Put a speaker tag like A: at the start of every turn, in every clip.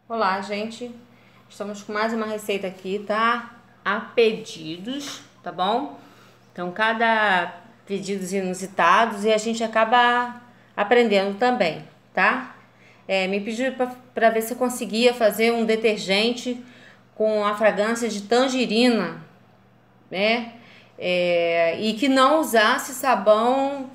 A: Olá, gente. Estamos com mais uma receita aqui, tá? A pedidos, tá bom? Então, cada pedidos inusitados e a gente acaba aprendendo também, tá? Me pediram para ver se eu conseguia fazer um detergente com a fragrância de tangerina, né? E que não usasse sabão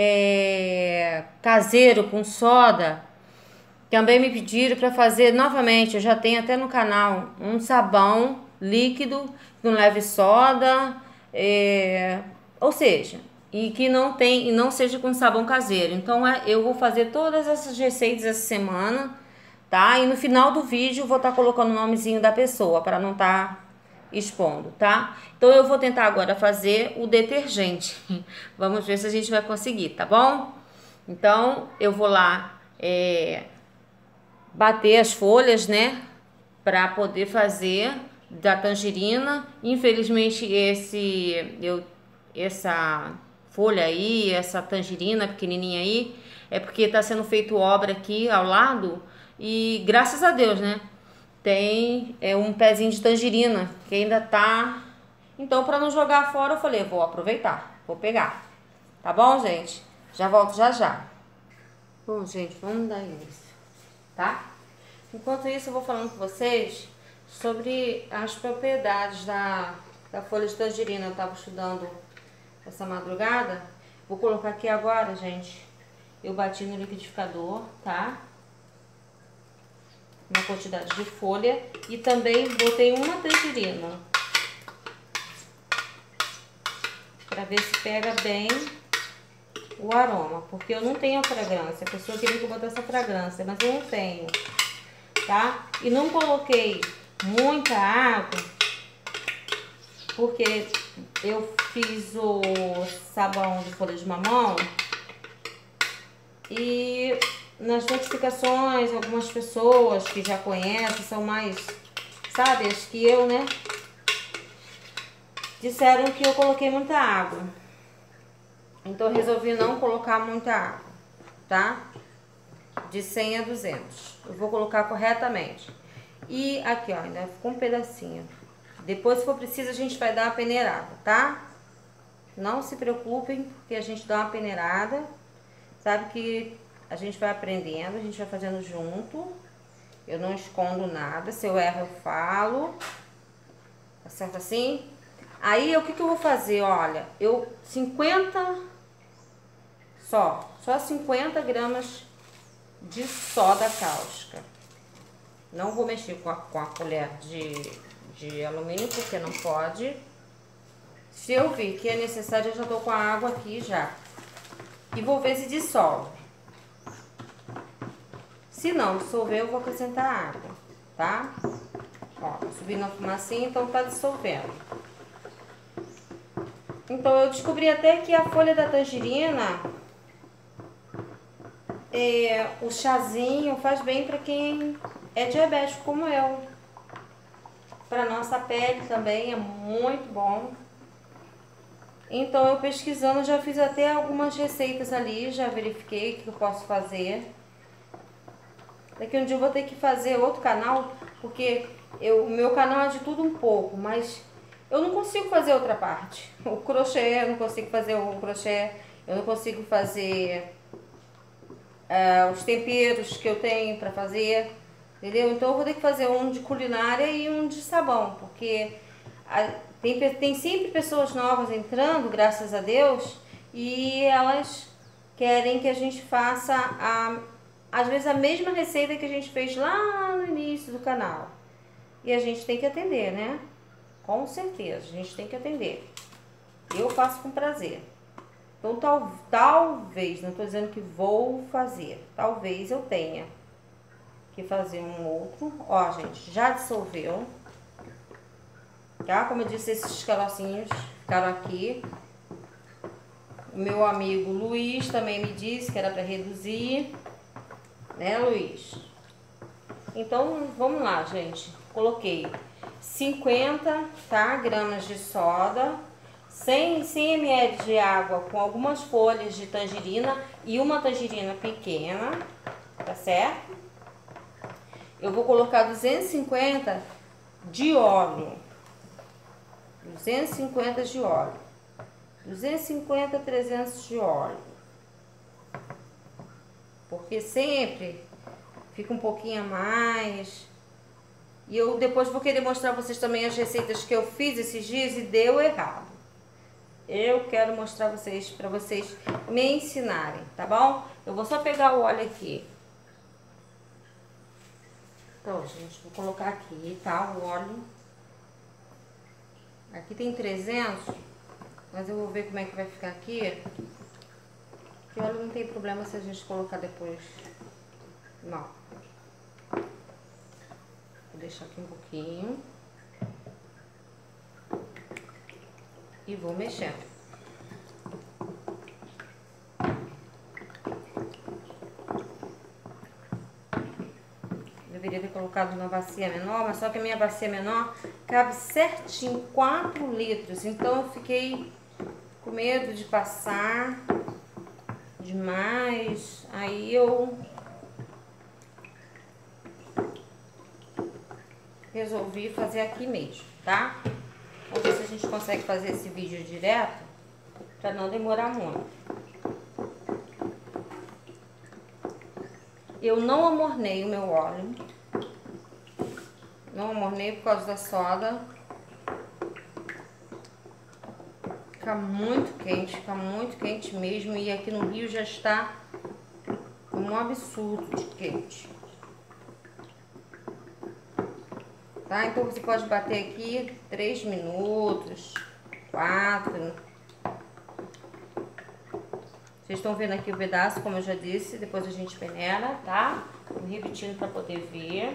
A: caseiro com soda. Também me pediram para fazer novamente, eu já tenho até no canal, um sabão líquido, que não leve soda, ou seja, e que não tem e não seja com sabão caseiro. Então eu vou fazer todas essas receitas essa semana, tá? E no final do vídeo eu vou estar colocando o nomezinho da pessoa para não estar expondo, tá? Então eu vou tentar agora fazer o detergente. Vamos ver se a gente vai conseguir, tá bom? Então eu vou lá bater as folhas, né, para poder fazer da tangerina. Infelizmente essa folha aí, essa tangerina pequenininha aí, é porque tá sendo feito obra aqui ao lado e graças a Deus, né, tem um pezinho de tangerina que ainda tá. Então, para não jogar fora, eu falei, vou aproveitar, vou pegar. Tá bom, gente? Já volto já já. Bom, gente, vamos dar início, tá? Enquanto isso, eu vou falando com vocês sobre as propriedades da folha de tangerina. Eu estava estudando essa madrugada. Vou colocar aqui agora, gente. Eu bati no liquidificador, tá? Uma quantidade de folha. E também botei uma tangerina. Pra ver se pega bem o aroma. Porque eu não tenho a fragrância. A pessoa queria que eu botasse a fragrância, mas eu não tenho. Tá? E não coloquei muita água, porque eu fiz o sabão de folha de mamão e nas notificações algumas pessoas que já conhecem, são mais sábias que eu, né? Disseram que eu coloquei muita água. Então eu resolvi não colocar muita água, tá? De 100 a 200. Eu vou colocar corretamente. E aqui, ó, ainda ficou um pedacinho. Depois, se for preciso, a gente vai dar uma peneirada, tá? Não se preocupem, porque a gente dá uma peneirada. Sabe que a gente vai aprendendo, a gente vai fazendo junto. Eu não escondo nada. Se eu erro, eu falo. Tá certo assim? Aí, o que eu vou fazer? Olha, 50 só 50 gramas de soda cáustica. Não vou mexer com a colher de alumínio, porque não pode. Se eu ver que é necessário, eu já tô com a água aqui já. E vou ver se dissolve. Se não dissolver, eu vou acrescentar água, tá? Ó, tá subindo a fumacinha, então tá dissolvendo. Então, eu descobri até que a folha da tangerina, o chazinho faz bem para quem é diabético como eu. Para nossa pele também é muito bom. Então eu pesquisando já fiz até algumas receitas ali, já verifiquei o que eu posso fazer. Daqui um dia eu vou ter que fazer outro canal, porque o meu canal é de tudo um pouco, mas eu não consigo fazer outra parte. O crochê, eu não consigo fazer o crochê, eu não consigo fazer os temperos que eu tenho para fazer, entendeu? Então eu vou ter que fazer um de culinária e um de sabão, porque tem sempre pessoas novas entrando, graças a Deus, e elas querem que a gente faça às vezes a mesma receita que a gente fez lá no início do canal. E a gente tem que atender, né? Com certeza, a gente tem que atender. Eu faço com prazer. Então, talvez, não estou dizendo que vou fazer, talvez eu tenha que fazer um outro. Ó, gente, já dissolveu, tá? Como eu disse, esses carocinhos ficaram aqui. O meu amigo Luiz também me disse que era para reduzir, né, Luiz? Então, vamos lá, gente. Coloquei 50, tá, gramas de soda, 100 ml de água com algumas folhas de tangerina e uma tangerina pequena, tá certo? eu vou colocar 250 de óleo. 250 de óleo. 250, 300 de óleo. Porque sempre fica um pouquinho a mais. E eu depois vou querer mostrar a vocês também as receitas que eu fiz esses dias e deu errado. Eu quero mostrar vocês, para vocês me ensinarem, tá bom? Eu vou só pegar o óleo aqui. Então, gente, vou colocar aqui, tá? O óleo. Aqui tem 300, mas eu vou ver como é que vai ficar aqui. Que óleo não tem problema se a gente colocar depois. Não. Vou deixar aqui um pouquinho. E vou mexendo. Deveria ter colocado numa bacia menor, mas só que a minha bacia menor cabe certinho 4 litros. Então eu fiquei com medo de passar demais. Aí eu resolvi fazer aqui mesmo, tá? Vamos ver se a gente consegue fazer esse vídeo direto, pra não demorar muito. Eu não amornei o meu óleo. Não amornei por causa da soda. Fica muito quente mesmo. E aqui no Rio já está um absurdo de quente. Tá? Então você pode bater aqui 3 minutos, 4. Vocês estão vendo aqui o pedaço, como eu já disse, depois a gente peneira, tá? Vou repetindo para poder ver.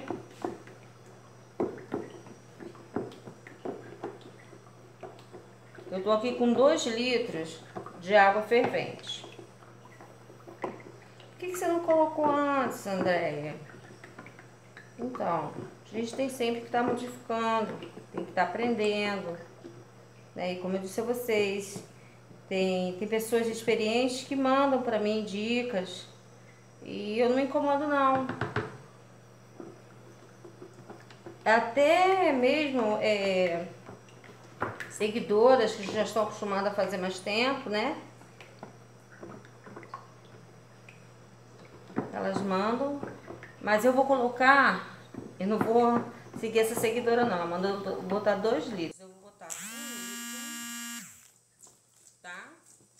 A: Eu tô aqui com 2 litros de água fervente. Por que você não colocou antes, Andréia? Então, a gente tem sempre que estar modificando, tem que estar aprendendo, né? E como eu disse a vocês, tem pessoas experientes que mandam pra mim dicas e eu não me incomodo não. Até mesmo seguidoras que já estão acostumadas a fazer mais tempo, né? Elas mandam, mas eu vou colocar, eu não vou seguir essa seguidora não, ela mandou botar 2 litros. Eu vou botar 1 litro, tá?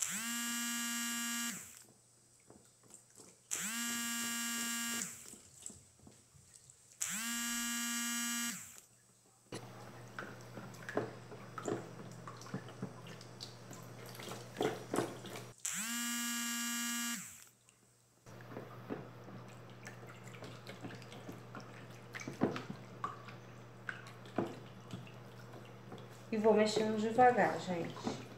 A: E vou mexendo devagar, gente.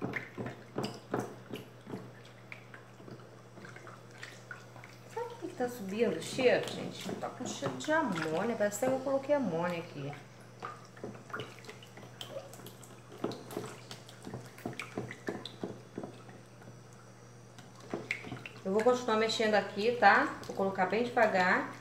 A: Sabe o que tá subindo o cheiro, gente? Tá com cheiro de amônia, parece que eu coloquei amônia aqui. Eu vou continuar mexendo aqui, tá? Vou colocar bem devagar.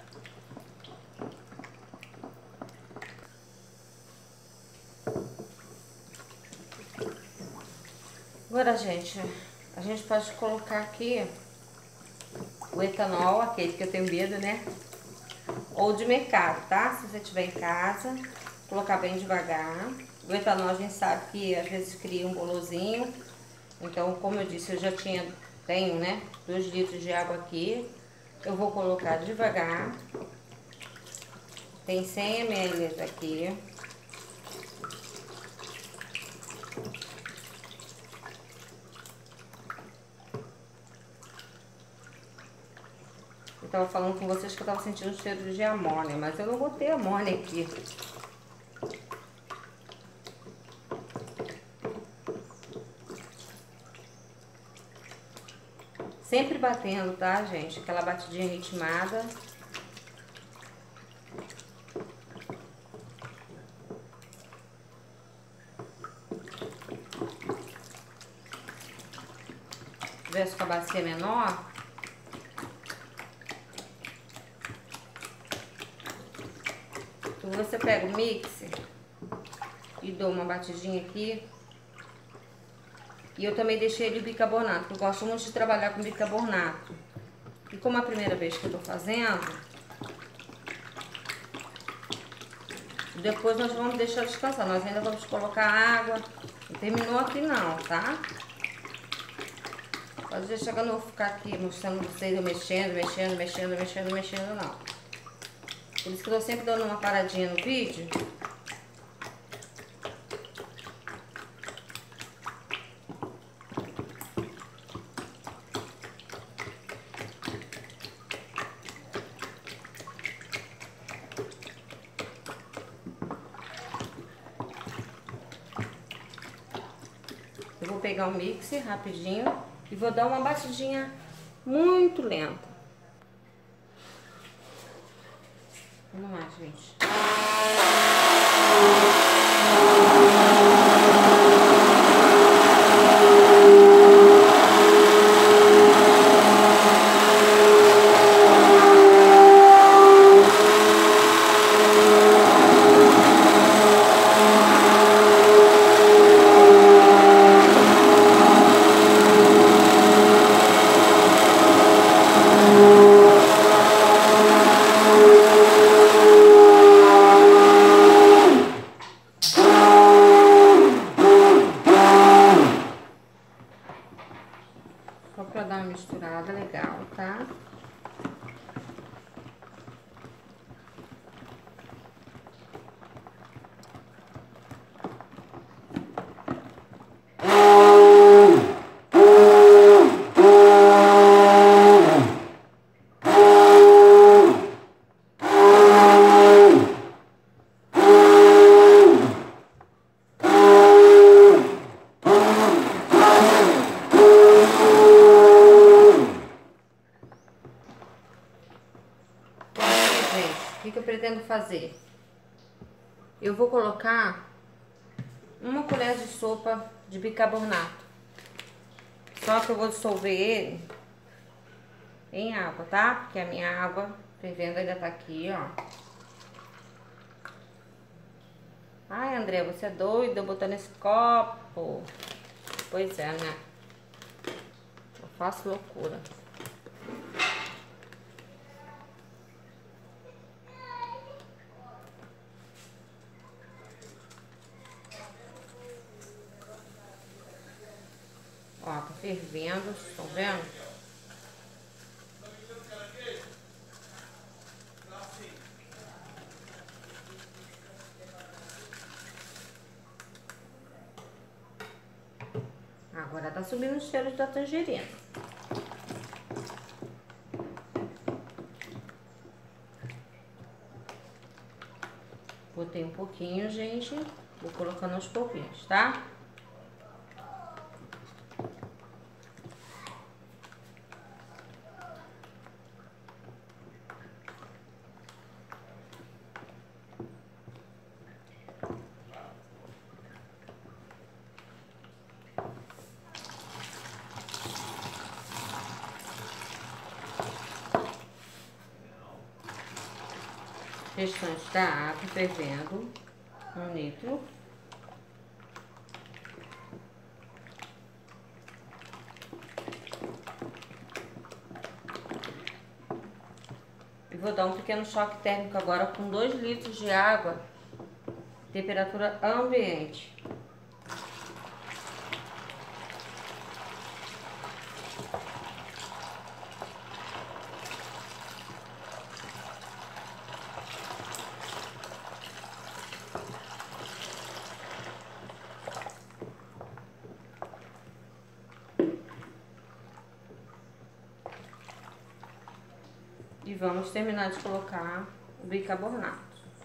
A: Agora, gente, a gente pode colocar aqui o etanol, aquele que eu tenho medo, né? Ou de mercado, tá? Se você tiver em casa, colocar bem devagar. O etanol a gente sabe que às vezes cria um bolozinho. Então, como eu disse, eu já tenho, né? 2 litros de água aqui. Eu vou colocar devagar. Tem 100 ml aqui. Eu tava falando com vocês que eu tava sentindo o cheiro de amônia, mas eu não botei amônia aqui. Sempre batendo, tá, gente? Aquela batidinha ritmada. Se tivesse com a bacia menor, você pega o mixer e dou uma batidinha aqui. E eu também deixei ele bicarbonato, porque eu gosto muito de trabalhar com bicarbonato. E como é a primeira vez que eu tô fazendo, depois nós vamos deixar descansar. Nós ainda vamos colocar água. Não terminou aqui não, tá? Pode deixar que eu não vou ficar aqui mostrando pra vocês eu mexendo, não. Por isso que eu tô sempre dando uma paradinha no vídeo. Eu vou pegar o mixer rapidinho e vou dar uma batidinha muito lenta. Vamos lá, gente. Só pra dar uma misturada legal, tá? O que eu pretendo fazer? Eu vou colocar uma colher de sopa de bicarbonato. Só que eu vou dissolver ele em água, tá? Porque a minha água fervendo ainda tá aqui, ó. Ai, André, você é doida botando esse copo? Pois é, né? Eu faço loucura. Ó, tá fervendo, estão vendo? Agora tá subindo o cheiro da tangerina. Botei um pouquinho, gente. Vou colocando aos pouquinhos, tá? Restante da água fervendo, 1 litro. E vou dar um pequeno choque térmico agora com 2 litros de água, temperatura ambiente. E vamos terminar de colocar o bicarbonato.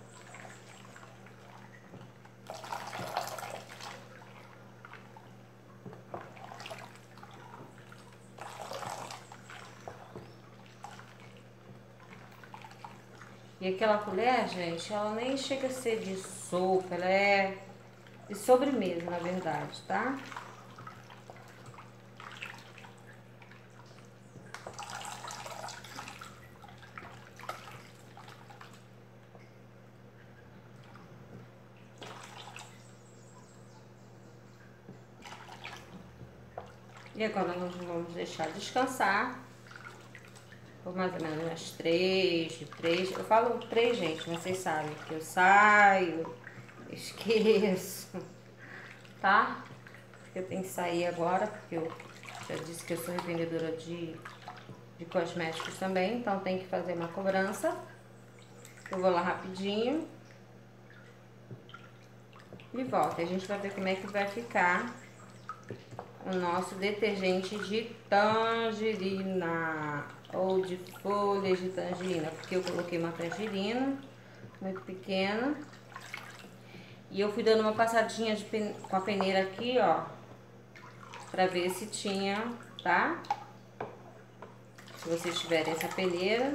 A: E aquela colher, gente, ela nem chega a ser de sopa, ela é de sobremesa, na verdade, tá? E agora nós vamos deixar descansar por mais ou menos umas 3. Eu falo 3, gente, mas vocês sabem que eu saio, esqueço, tá? Eu tenho que sair agora, porque eu já disse que eu sou revendedora de cosméticos também, então tem que fazer uma cobrança. Eu vou lá rapidinho e volto. A gente vai ver como é que vai ficar o nosso detergente de tangerina ou de folhas de tangerina, porque eu coloquei uma tangerina muito pequena e eu fui dando uma passadinha com a peneira aqui, ó, pra ver se tinha, tá? Se vocês tiverem essa peneira,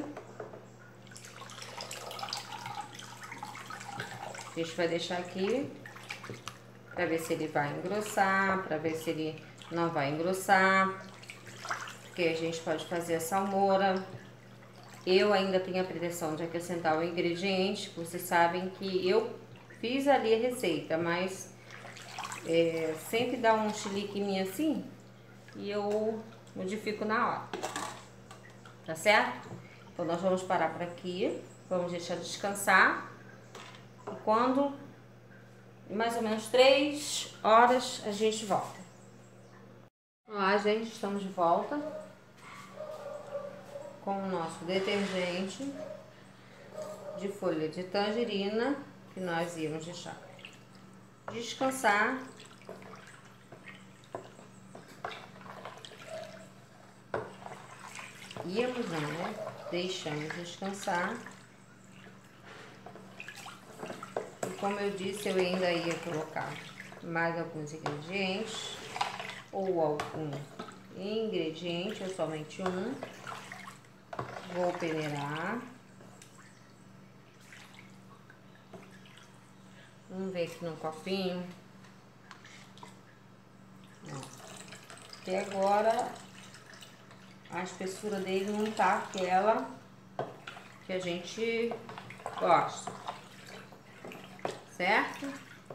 A: a gente vai deixar aqui pra ver se ele vai engrossar, pra ver se ele não vai engrossar, porque a gente pode fazer a salmoura. Eu ainda tenho a pretensão de acrescentar o ingrediente, vocês sabem que eu fiz ali a receita, mas sempre dá um chilique em mim assim e eu modifico na hora, tá certo? Então nós vamos parar por aqui, vamos deixar descansar e quando em mais ou menos 3 horas a gente volta. Olá, gente, estamos de volta com o nosso detergente de folha de tangerina que nós íamos deixar descansar. Íamos não, né? Deixamos descansar. E como eu disse, eu ainda ia colocar mais alguns ingredientes ou algum ingrediente, ou somente um. Vou peneirar. Vamos ver aqui no copinho. Até agora a espessura dele não tá aquela que a gente gosta, certo?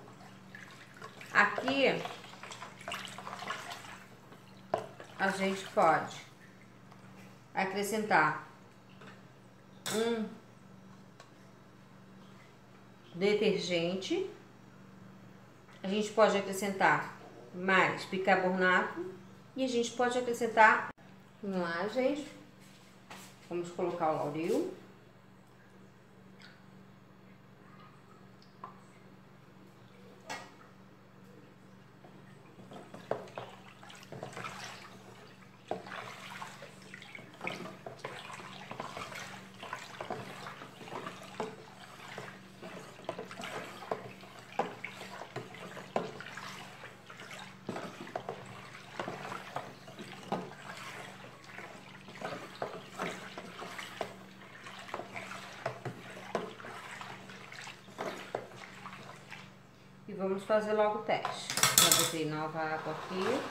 A: Aqui a gente pode acrescentar um detergente, a gente pode acrescentar mais bicarbonato e a gente pode acrescentar. Vamos lá, gente, vamos colocar o Lauril. E vamos fazer logo o teste. Já botei nova água aqui.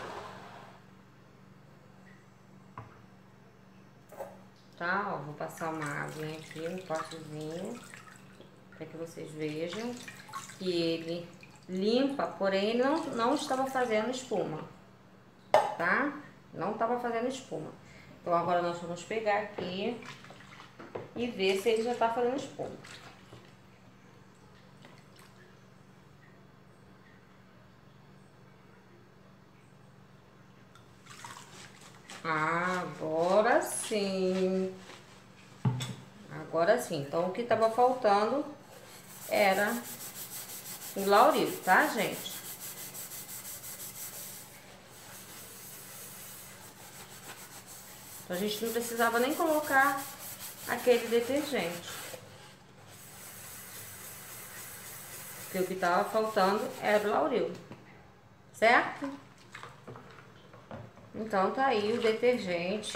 A: Tá? Ó, vou passar uma aguinha aqui no potezinho, para que vocês vejam que ele limpa, porém ele não estava fazendo espuma, tá? Não estava fazendo espuma. Então agora nós vamos pegar aqui e ver se ele já tá fazendo espuma. Agora sim. Agora sim. Então, o que tava faltando era o Lauril, tá, gente? Então, a gente não precisava nem colocar aquele detergente. Porque o que tava faltando era o Lauril, certo? Então, tá aí o detergente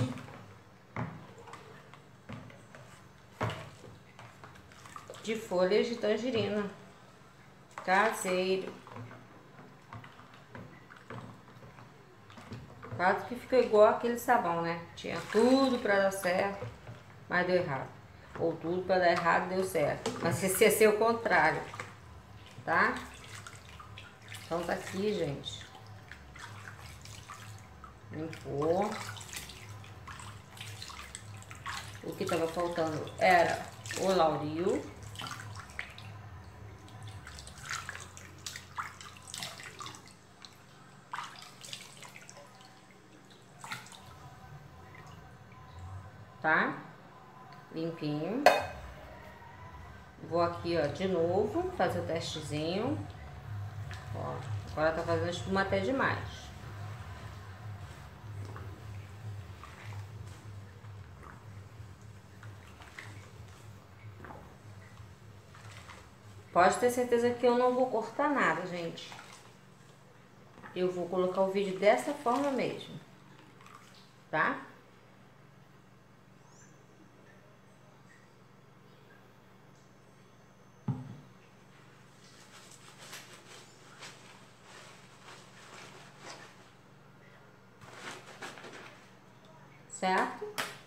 A: de folhas de tangerina caseiro. Quase que ficou igual aquele sabão, né? Tinha tudo pra dar certo, mas deu errado. Ou tudo pra dar errado, deu certo. Mas esse ia ser o contrário, tá? Então tá aqui, gente. Limpou. O que tava faltando era o lauril. Tá? Limpinho. Vou aqui, ó, de novo, fazer o testezinho. Ó, agora tá fazendo espuma até demais. Pode ter certeza que eu não vou cortar nada, gente. Eu vou colocar o vídeo dessa forma mesmo, tá? Certo?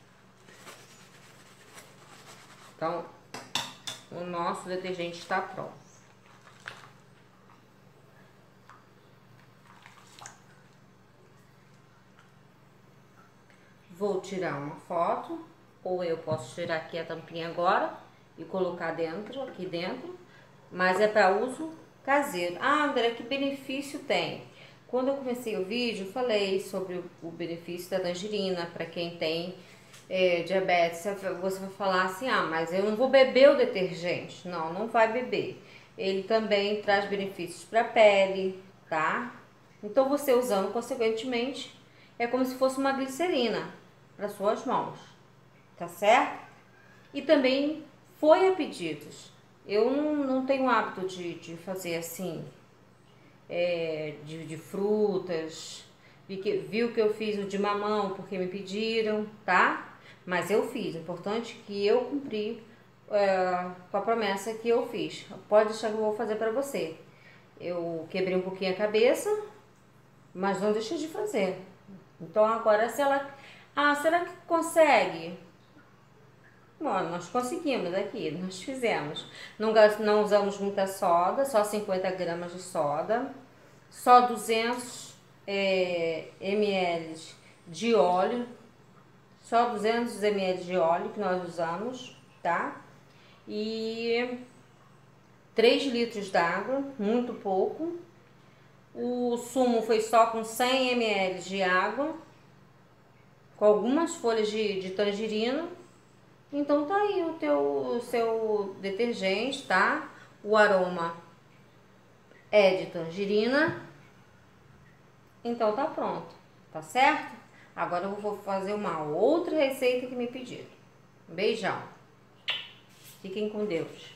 A: Então, o nosso detergente está pronto. Vou tirar uma foto, ou eu posso tirar aqui a tampinha agora e colocar dentro, aqui dentro, mas é para uso caseiro. Ah, André, que benefício tem? Quando eu comecei o vídeo, eu falei sobre o benefício da tangerina para quem tem diabetes. Você vai falar assim, ah, mas eu não vou beber o detergente. Não, não vai beber. Ele também traz benefícios para a pele, tá? Então você usando, consequentemente, é como se fosse uma glicerina para suas mãos, tá certo? E também foi a pedidos. Eu não tenho hábito de fazer assim, de frutas. Viu que eu fiz o de mamão porque me pediram, tá? Mas eu fiz. O importante é que eu cumpri com a promessa que eu fiz. Pode deixar que eu vou fazer pra você. Eu quebrei um pouquinho a cabeça, mas não deixei de fazer. Então agora se ela... Ah, será que consegue? Bom, nós conseguimos aqui, nós fizemos. Não usamos muita soda, só 50 gramas de soda. Só 200 ml de óleo. Só 200 ml de óleo que nós usamos, tá? E 3 litros d'água, muito pouco. O sumo foi só com 100 ml de água, com algumas folhas de tangerina. Então tá aí o seu detergente, tá? O aroma é de tangerina. Então tá pronto, tá certo? Agora eu vou fazer uma outra receita que me pediram. Um beijão. Fiquem com Deus.